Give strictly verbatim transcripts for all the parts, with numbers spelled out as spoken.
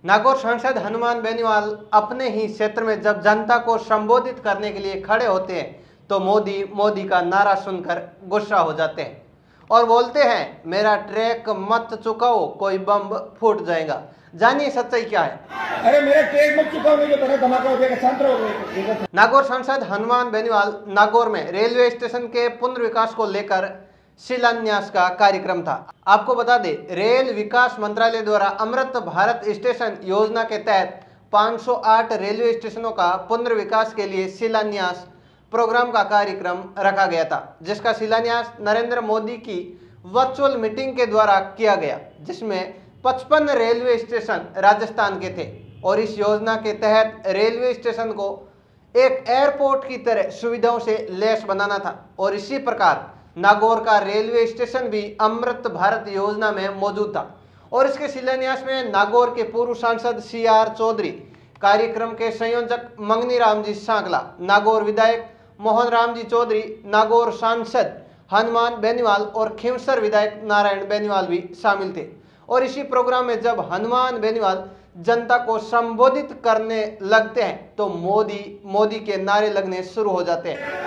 नागौर सांसद हनुमान बेनीवाल अपने ही क्षेत्र में जब जनता को संबोधित करने के लिए खड़े होते हैं तो मोदी मोदी का नारा सुनकर गुस्सा हो जाते हैं और बोलते हैं, मेरा ट्रैक मत चुकाओ, कोई बम फूट जाएगा। जानिए सच्चाई क्या है। अरे मेरा ट्रैक मत चुकाओ, नहीं तो बड़ा धमाका हो जाएगा, शांत रहो। नागौर सांसद हनुमान बेनीवाल नागौर में रेलवे स्टेशन के पुनर्विकास को लेकर शिलान्यास का कार्यक्रम था। आपको बता दें, रेल विकास मंत्रालय द्वारा अमृत भारत स्टेशन योजना के तहत पाँच सौ आठ रेलवे स्टेशनों का पुनर्विकास के लिए शिलान्यास प्रोग्राम का कार्यक्रम रखा गया था, जिसका शिलान्यास नरेंद्र मोदी की वर्चुअल मीटिंग के द्वारा किया गया, जिसमें पचपन रेलवे स्टेशन राजस्थान के थे और इस योजना के तहत रेलवे स्टेशन को एक एयरपोर्ट की तरह सुविधाओं से लैस बनाना था और इसी प्रकार नागौर का रेलवे स्टेशन भी अमृत भारत योजना में मौजूद था। और इसके शिलान्यास में नागौर के पूर्व सांसद सी आर चौधरी, कार्यक्रम के संयोजक मंगनी राम जी सांकला, नागौर विधायक मोहन राम जी चौधरी, नागौर सांसद हनुमान बेनीवाल और खींवसर विधायक नारायण बेनीवाल भी शामिल थे। और इसी प्रोग्राम में जब हनुमान बेनीवाल जनता को संबोधित करने लगते हैं तो मोदी मोदी के नारे लगने शुरू हो जाते हैं।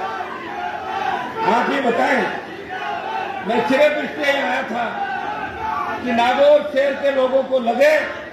आप ये बताएं, मैं सिर्फ इसलिए आया था कि नागौर शहर के लोगों को लगे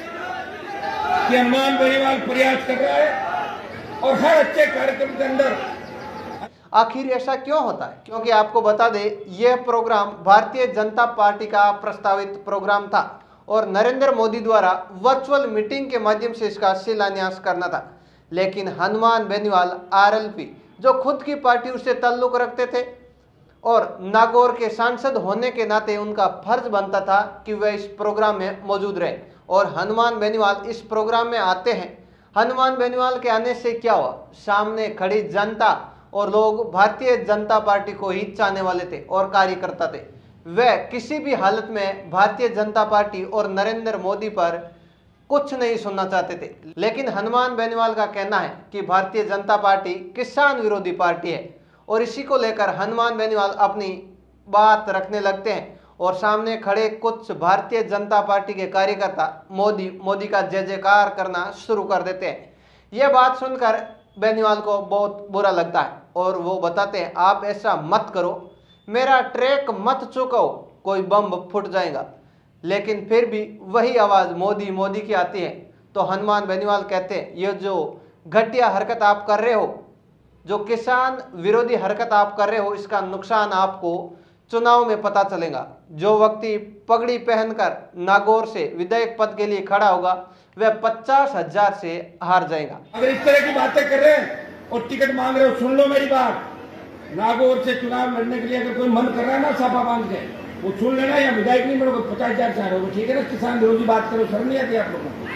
कि हनुमान बेनीवाल प्रयास कर रहा है और हर अच्छे कार्यक्रम के अंदर। आखिर ऐसा क्यों होता है? क्योंकि आपको बता दें, यह प्रोग्राम भारतीय जनता पार्टी का प्रस्तावित प्रोग्राम था और नरेंद्र मोदी द्वारा वर्चुअल मीटिंग के माध्यम से इसका शिलान्यास करना था। लेकिन Hanuman Beniwal R L P, जो खुद की पार्टी उससे ताल्लुक रखते थे और नागौर के सांसद होने के नाते उनका फर्ज बनता था कि वह इस प्रोग्राम में मौजूद रहे, और हनुमान बेनीवाल इस प्रोग्राम में आते हैं। हनुमान बेनीवाल के आने से क्या हुआ? सामने खड़ी जनता और लोग भारतीय जनता पार्टी को ही चाहने वाले थे और कार्यकर्ता थे। वह किसी भी हालत में भारतीय जनता पार्टी और नरेंद्र मोदी पर कुछ नहीं सुनना चाहते थे। लेकिन हनुमान बेनीवाल का कहना है कि भारतीय जनता पार्टी किसान विरोधी पार्टी है और इसी को लेकर हनुमान बेनीवाल अपनी बात रखने लगते हैं और सामने खड़े कुछ भारतीय जनता पार्टी के कार्यकर्ता मोदी मोदी का जय जयकार करना शुरू कर देते हैं। यह बात सुनकर बेनीवाल को बहुत बुरा लगता है और वो बताते हैं, आप ऐसा मत करो, मेरा ट्रैक मत चुकाओ, कोई बम फूट जाएगा। लेकिन फिर भी वही आवाज़ मोदी मोदी की आती है तो हनुमान बेनीवाल कहते हैं, ये जो घटिया हरकत आप कर रहे हो, जो किसान विरोधी हरकत आप कर रहे हो, इसका नुकसान आपको चुनाव में पता चलेगा। जो व्यक्ति पगड़ी पहनकर नागौर से विधायक पद के लिए खड़ा होगा वह पचास हजार से हार जाएगा। अगर इस तरह की बातें कर रहे हैं और टिकट मांग रहे हो, सुन लो मेरी बात। नागौर से चुनाव लड़ने के लिए अगर कोई मन कर रहा है ना साफा बांध के, वो सुन लेना, या विधायक नहीं बनोगे, पचास हजार चाह रहे हो, ठीक है ना। किसान विरोधी बात करो, शर्म नहीं आती आप लोगों को?